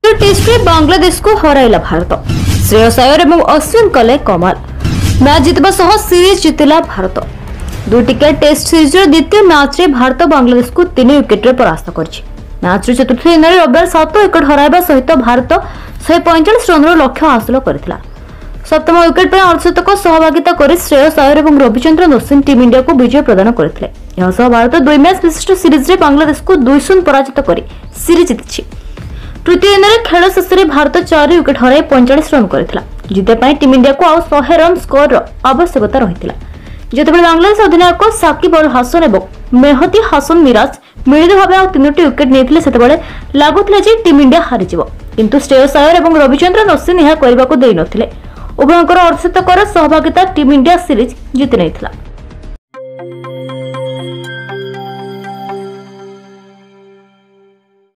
Test में बांग्लादेश को हराइला भारत। श्रेयस अय्यर और अश्विन कले कमाल। मैच जितबा सह सीरीज जितिला भारत। दुईटिकिया टेस्ट सीरीज द्वितीय मैच रे भारत बांग्लादेश को 3 विकेट परास्त कर मैच चतुर्थ दिन में रविवार 7 विकेट हराइबा सहित भारत 145 रन लक्ष्य हासिल करथिला। सप्तम विकेट पर अर्धशतक सहभागिता कर श्रेयस अय्यर और रविचंद्रन अश्विन टीम इंडिया को विजय प्रदान करथिले। यह सह भारत 2 मैच विशिष्ट सीरीज रे बांग्लादेश को 2-0 पराजित कर सीरीज जीतिछि। तृतीय दिन में खेल शेष में भारत 4 विकेट हराई 45 रन करथिला। जीते टीम इंडिया को आउ 100 रन स्कोर आवश्यकता रही। जितेबाला बांग्लादेश अधिनायक साकिब अल हासन और मेहदी हासन मिराज मिलित भाव 3टी विकेट नहीं से लगुला टीम इंडिया हारिଯିव, किंतु श्रेयस अय्यर और रविचंद्रन अश्विन यह करने को देई नथिले। उभयंकर अर्धशतकर सहभागिता टीम इंडिया सीरीज जीति नहीं।